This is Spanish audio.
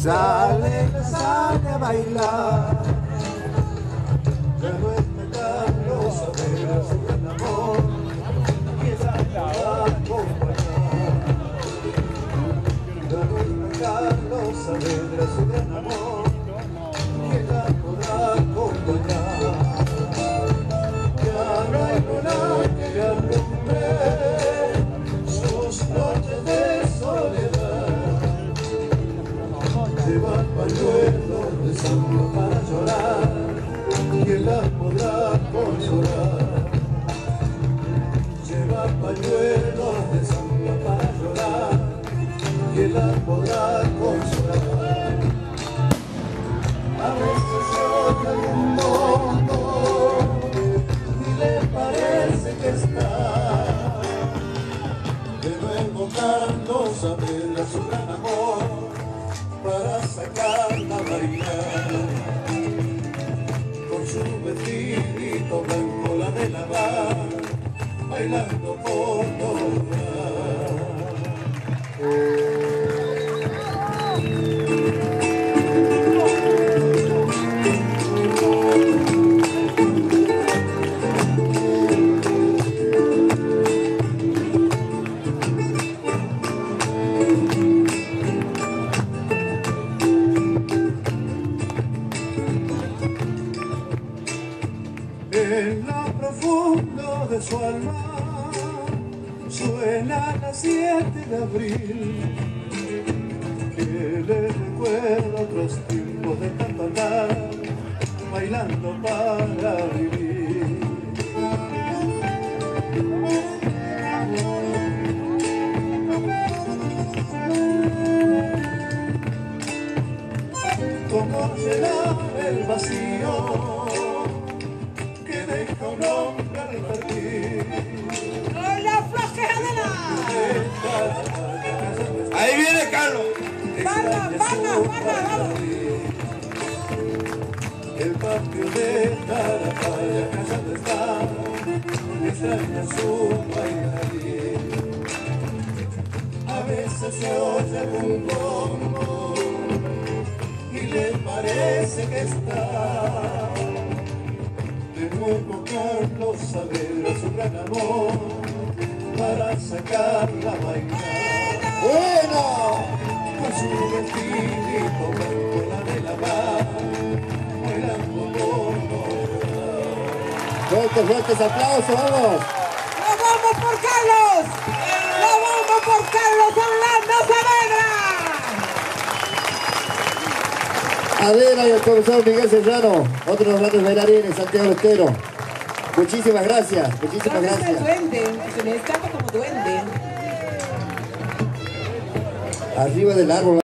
sale a bailar. Ya no es Carlos Saavedra su gran amor, y esa la acompañar. Ya no es Carlos Saavedra su gran amor, y ella podrá acompañar. Ya no hay luna que le alumbre sus noches de soledad. Lleva pañuelos de sangre para llorar, ¿quién la podrá consolar? Lleva pañuelos de sangre para llorar, ¿quién la podrá consolar? A veces se oye algún tonto y le parece que está de nuevo Carlos Saavedra su gran amor para sacarla a bailar. Con su vestidito blanco la de lavar, bailando por todo lugar. En lo profundo de su alma suena las 7 de abril, que le recuerda otros tiempos de tanto andar, bailando para vivir. ¿Cómo llenar el vacío que deja un hombre al partir? ¡Hola, flojeadela! Ahí viene Carlos. Vamos. El patio de Tarapaya callado está, extraña su bailarín. A veces se oye algún bombo y le parece que está de nuevo Carlos Saavedra su gran amor para sacarla a bailar. Bueno. Con su vestidito blanco la de lavar, bailando por todo. Fuertes aplausos, vamos. ¡La vamos por Carlos! ¡La vamos por Carlos Orlando Saavedra! A ver, y el profesor Miguel Serrano, otro de los grandes bailarines, Santiago Estero. Muchísimas gracias, muchísimas ¿Dónde está el gracias. duende? Se me escapa como duende. Arriba del árbol.